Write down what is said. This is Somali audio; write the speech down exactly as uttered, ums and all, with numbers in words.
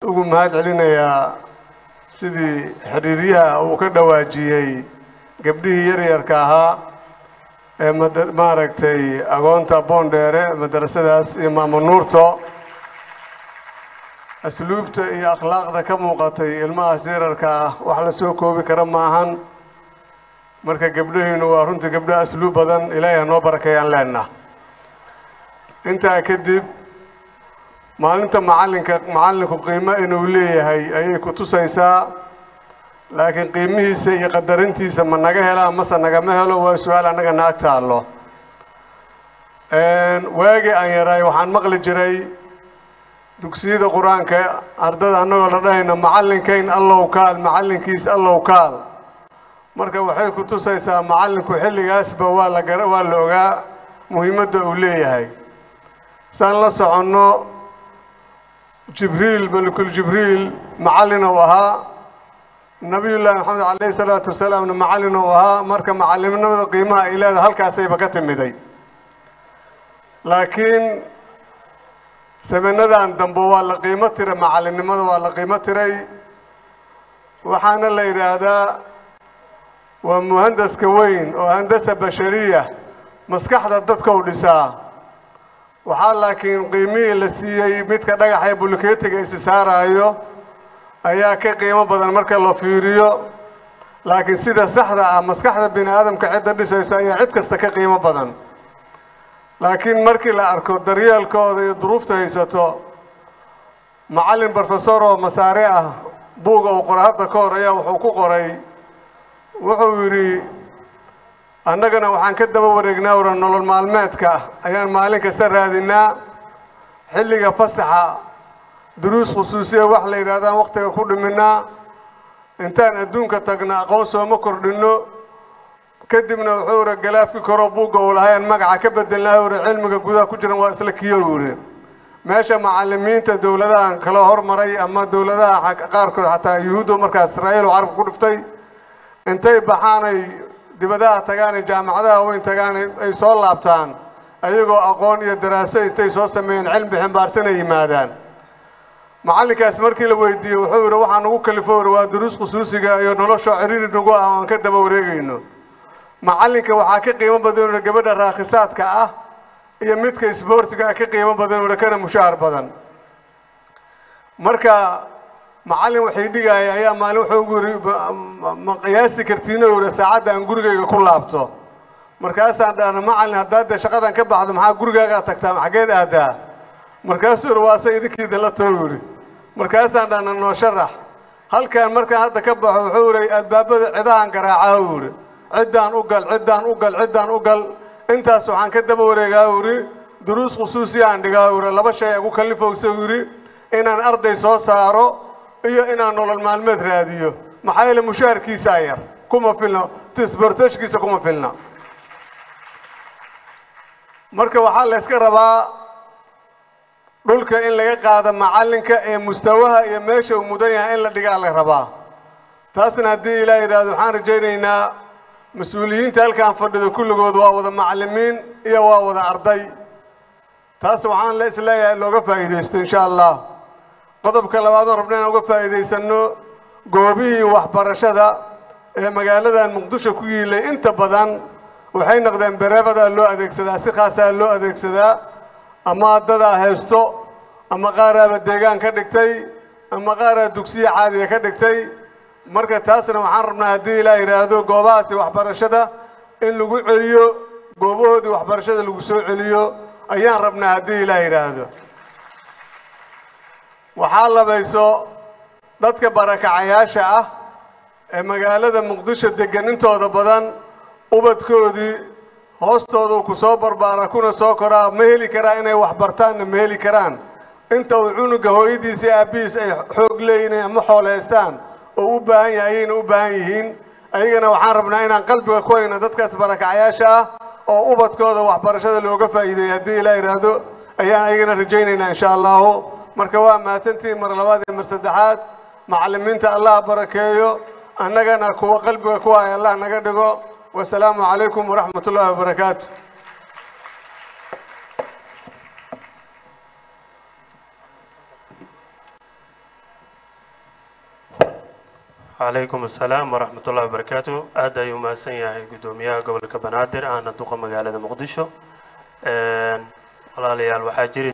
ugu mahad celinayaa sidii xiriiriyaha uu ka dhawaajiyay gabdhihii yaryarka ahaa ee maaragtay agoonta Boondheere madrasadaas iyo Maamo Nuurto asluubta iyo akhlaaqda ka muuqatay ilmaha yararka ah wax la soo koobi kara maahan marka gabdhaheenu waa runtii gabdho asluub badan Ilaahay noo barakeeyaan leena inta kadib maalinta macalinka macalinku qiimo inuu leeyahay ayay ku tusaysaa laakiin qiimihiisa iyo qadarintiisa ma naga helaa mase nagama helo waa su'aal anaga naag taalo een waagi aan yaray waxaan maqli jiray dugsiyada quraanka ardada anagoo la dhahayna macalinkayn allow kaal macalinkiis allow kaal marka waxay ku tusaysaa macalinku xilligaasba waa la gar waa la ogaa muhiimadda uu leeyahay san la soconno jibriil malakul jibriil macallin oo ahaa nabiyullaahi maxamed calayhi salaatu wasalaam macallin oo ahaa marka macallimnimada qiimaha ay leedahay halkaasayba ka timiday laakiin sabanadan dambe waa la qiimo tiray macallinimada waa la qiimo tiray waxaana la yiraahdaa waa muhandaska weyn oo handasa bashariya maskaxda dadka u dhisaa waxaa laakiin qiimihii la siiyay midka dhagaxa ee bulkeetiga is saarayo ayaa ka qiimo badan marka la fiiriyo laakiin sida saxda ah maskaxda bini'aadamka cid dhisaysa ayaa cid kasta ka qiimo badan laakiin markii la arko daryeelkooda iyo duruufta haysato macallin professor oo masaare ah buuga oo qorahada ka hor ayaa wuxuu ku qoray wuxuu yiri annagana waxaan ka daba wareegnaa waran nolol maalmeedka ayaan maalin kasta raadinaa xilliga fasaxa duruus khusuusiya wax la yiraahdaa waqtiga ku dhiminaa intaan adduunka tagna aqoon soo ma kordhino kadibna wuxuu ragalaafki karo buuga oo lahayn magaca ka bedelnaa oo cilmiga gudaha ku jiran waa isla kiyo yiri meesha macallimiinta dawladaha kala hormaray ama dawladaha qaarkood xataa yuhuudo markaas Israa'iil oo carab ku dhiftay intay baxaanay dibadaha tagaan jaamacadaha weyn tagaan ay soo laabtaan ayagoo aqoon iyo daraasad intay soo sameeyeen cilmi xambaarsan ay yimaadaan macallinkaas markii la weydiiyay wuxuu yiri waxaan ugu kalifoor waa duruus khusuusiga iyo nolosha ciriiri nagu ah aan ka daba wareegayno macallinka waxaa ka qiimo badan gabadha raakhisaadka ah iyo midka isboortiga ka qiimo badan oo kana mushaar badan marka macallin waxay dhigay ayaa maalin wuxuu guri ma qiyaasi kartiino oo saacada aan gurigayga ku laabto markaas aan dhaana macallin hadda shaqadan ka baxdo maxaa gurigaaga tagtaa xageed aadaa markaas uu waasay idinkiida la toori markaas aan dhaana noo sharax halkaan marka hadda ka baxo wuxuu yiri albaabada ciidahan garaaca uu yiri ciidan u gal ciidan u gal ciidan u gal intaas waxaan ka daba wareegaa uu yiri duruus khusuusi aan dhigaa uu yiri laba shay ugu kalifowsa uu yiri inaan arday soo saaro iyo inaan nolol maalmeed raadiyo maxay la mushaarkiisa yar kuma filna tisbartashkiisa kuma filna marka waxa la iska rabaa dhulka in laga qaado macallinka ee mustawaha iyo meesha uu mudan yahay in la dhigaa la rabaa taasna hadii Ilaahay yiraahdo waxaan rajaynaynaa mas'uuliyiinta halkaan fadhido kulligood waa wada macallimiin iyo waa wada arday taas waxaan la islaayahay looga faa'iideysto insha Allah qodobka labaad oo rabnaa uga faa'iideysano goobihii waxbarashada ee magaalada Muqdisho ku yiilay inta badan waxay noqdeen bareebada loo adeegsadaa si khaas ah loo adeegsadaa ama dada haysto ama qaaraba deegaan ka dhigtay ama qaara dugsiyo caadi ka dhigtay marka taasna waxaan rabnaa hadii Ilaahay yiraahdo goobahaasi waxbarashada in lagu celiyo goobahoodii waxbarashada lagu soo celiyo ayaan rabnaa hadii Ilaahay yiraahdo waxaa labayso dadka barakacayaasha ah ee magaalada Muqdisho degan intooda badan ubadkoodii hoostooda ku soo barbaara kuna soo koraa ma heli karaan inay wax bartaan ma heli karaan inta uu cunuga hooyadiisa aabiis ay xoog leeyeen ama xooleystaan oo u baahan yahay u baahan yihiin ayagana waxaan rabnaa inaan qalbiga ku hayno dadkaas barakacayaasha ah oo ubadkooda waxbarashada looga faa'iideeyo hadii Ilaahay yiraahdo ayaan ayagana rajaynaynaa insha Allah marka waa maasantii mar labaad iyo mar saddexaad macallimiinta Allah barakeeyo annagana kuwa qalbiga ku hay Allah naga dhigo والسلام عليكم ورحمة الله وبركاته عليكم السلام ورحمة الله وبركاته. هذا يوم سنة قدومية قبل كبنادر أنا دوق مقالة مقدشة. الله ليال وحاجري